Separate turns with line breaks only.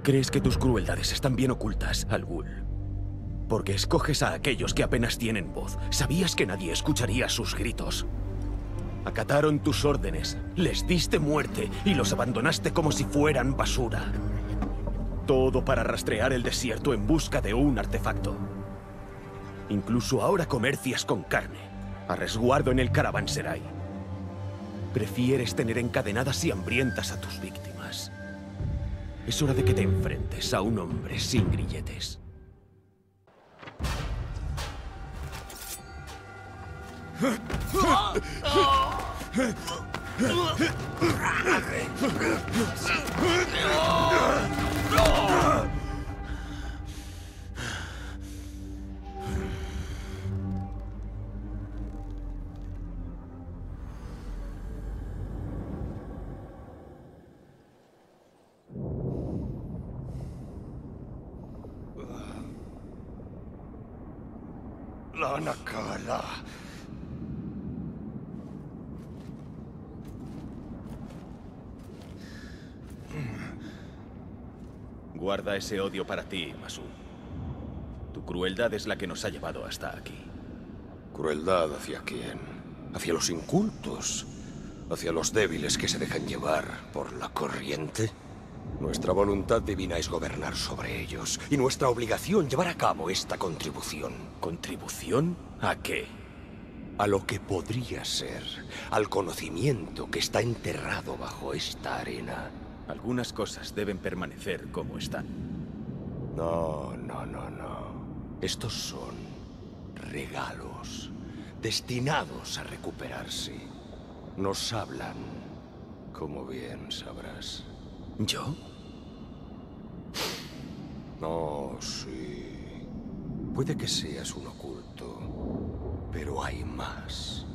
Crees que tus crueldades están bien ocultas, Al Ghul. Porque escoges a aquellos que apenas tienen voz. Sabías que nadie escucharía sus gritos. Acataron tus órdenes, les diste muerte y los abandonaste como si fueran basura. Todo para rastrear el desierto en busca de un artefacto. Incluso ahora comercias con carne, a resguardo en el caravanserai. Prefieres tener encadenadas y hambrientas a tus víctimas. Es hora de que te enfrentes a un hombre sin grilletes.
La Nacala.
Guarda ese odio para ti, Masud. Tu crueldad es la que nos ha llevado hasta aquí.
¿Crueldad hacia quién? ¿Hacia los incultos? ¿Hacia los débiles que se dejan llevar por la corriente? Nuestra voluntad divina es gobernar sobre ellos, y nuestra obligación llevar a cabo esta contribución.
¿Contribución? ¿A qué?
A lo que podría ser, al conocimiento que está enterrado bajo esta arena.
Algunas cosas deben permanecer como están.
No. Estos son regalos, destinados a recuperarse. Nos hablan, como bien sabrás.
¿Yo?
No, sí. Puede que seas un oculto, pero hay más.